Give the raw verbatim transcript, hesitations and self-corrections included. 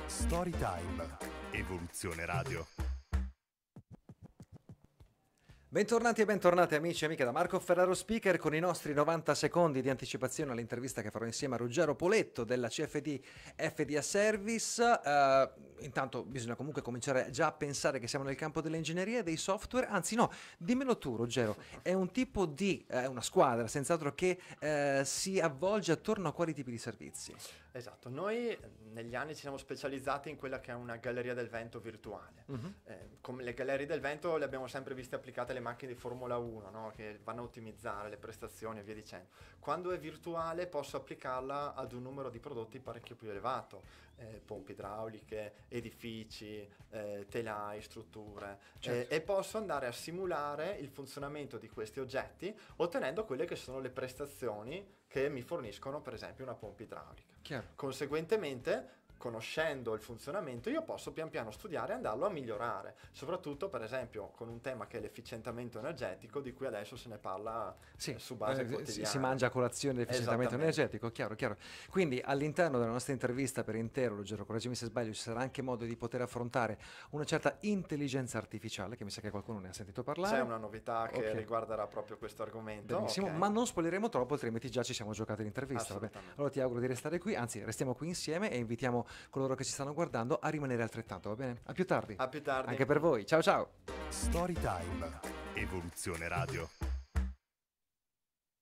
Storytime, Evoluzione Radio. Bentornati e bentornate amici e amiche da Marco Ferraro Speaker con i nostri novanta secondi di anticipazione all'intervista che farò insieme a Ruggero Poletto della C F D F D A Service. Uh, intanto bisogna comunque cominciare già a pensare che siamo nel campo dell'ingegneria e dei software, anzi no, dimmelo tu Ruggero, è un tipo di, è eh, una squadra senz'altro che eh, si avvolge attorno a quali tipi di servizi? Esatto, noi negli anni ci siamo specializzati in quella che è una galleria del vento virtuale. Uh-huh. Eh, come le gallerie del vento le abbiamo sempre viste applicate alle macchine di Formula uno, no? Che vanno a ottimizzare le prestazioni e via dicendo. Quando è virtuale posso applicarla ad un numero di prodotti parecchio più elevato, eh, pompe idrauliche, edifici, eh, telai, strutture, certo. eh, e posso andare a simulare il funzionamento di questi oggetti ottenendo quelle che sono le prestazioni che mi forniscono per esempio una pompa idraulica. Chiaro. Conseguentemente, conoscendo il funzionamento, io posso pian piano studiare e andarlo a migliorare, soprattutto per esempio con un tema che è l'efficientamento energetico, di cui adesso se ne parla sì, eh, su base eh, quotidiana. Si mangia a colazione l'efficientamento energetico, chiaro, chiaro. Quindi all'interno della nostra intervista per intero, Ruggero, correggimi se sbaglio, ci sarà anche modo di poter affrontare una certa intelligenza artificiale, che mi sa che qualcuno ne ha sentito parlare. C'è una novità che okay. riguarderà proprio questo argomento. Benissimo, okay. ma non spoileremo troppo, altrimenti già ci siamo giocati l'intervista. Vabbè. Allora ti auguro di restare qui, anzi restiamo qui insieme e invitiamo coloro che ci stanno guardando a rimanere altrettanto, va bene? A più tardi. A più tardi. Anche per voi. Ciao ciao. Storytime, Evoluzione Radio.